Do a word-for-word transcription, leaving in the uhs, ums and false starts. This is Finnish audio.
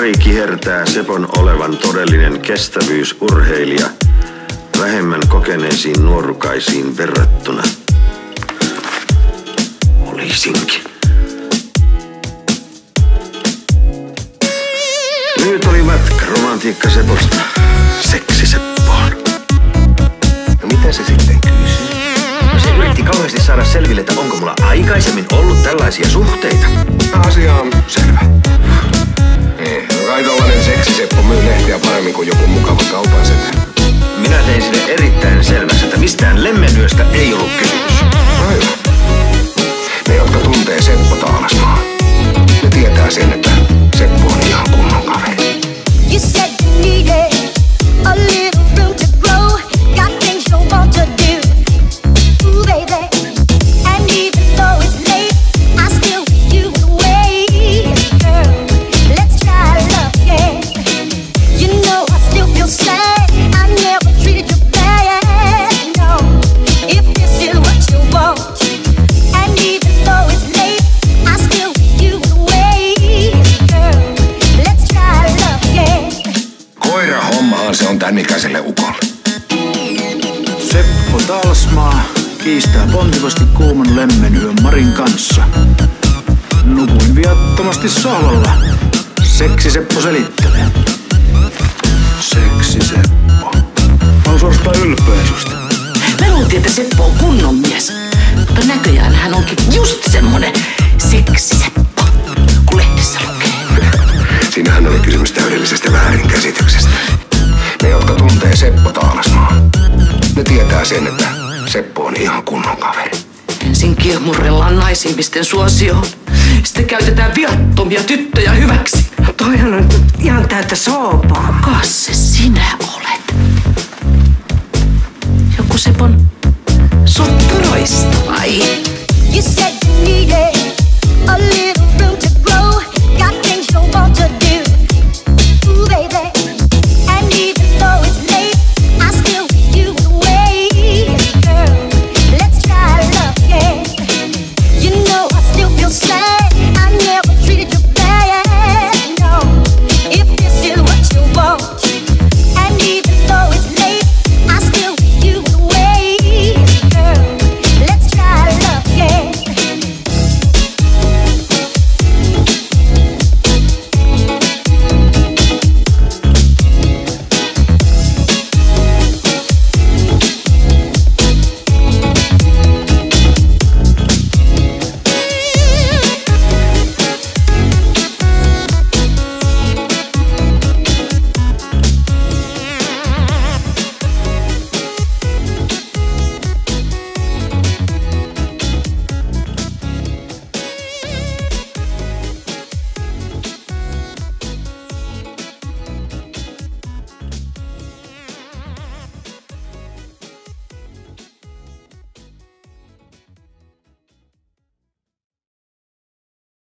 Mari kihertää Sepon olevan todellinen kestävyysurheilija vähemmän kokeneisiin nuorukaisiin verrattuna. Olisinkin. Nyt oli matka romantiikka Seposta Seksi-Seppoon. No mitä se sitten kysyy? No se yritti kauheasti saada selville, että onko mulla aikaisemmin ollut tällaisia suhteita. Asia on selvä. Niin, no kai tollanen Seksi-Seppo myy lehtiä paremmin kuin joku mukava kaupan setä. Minä tein sille erittäin selväksi, että mistään lemmenyöstä ei ollut kysymys. Aivan. Ne, jotka tuntee Seppo Taalasmaa, ne tietää sen, että Seppo on ihan kunnon kaveri. You said you needed a little room to grow. Got things you want to do, ooh baby. And even though it's late, I still wish you would wait, girl. Let's try love again. You know I still feel sad. I never treated you bad, no. If this is what you want, and even though it's late, I still wish you would wait, girl. Let's try love again. Koira hommahan se on tän ikäiselle ukolle. Seppo Taalasmaa kiistää pontivasti kuuman lemmenyön Marin kanssa. Nukuin viattomasti sohvalla. Seksi-Seppo selittelee. Seksi-Seppo. Mä oon suorastaan ylpeä susta. Mä luultiin, että Seppo on kunnon mies. Mutta näköjään hän onkin just semmonen Seksi-Seppo, kun lehdissä lukee. Siinähän oli kysymys täydellisestä väärinkäsityksestä. Ne, jotka tuntee Seppo Taalasmaa, ne tietää sen, että Seppo on ihan kunnon kaveri. Ensin kiemurrellaan naisihmisten suosioon. Sitten käytetään viattomia tyttöjä hyväksi. Toihan on ihan täyttä soopaa. Kas se sinä olet? Joku Sepon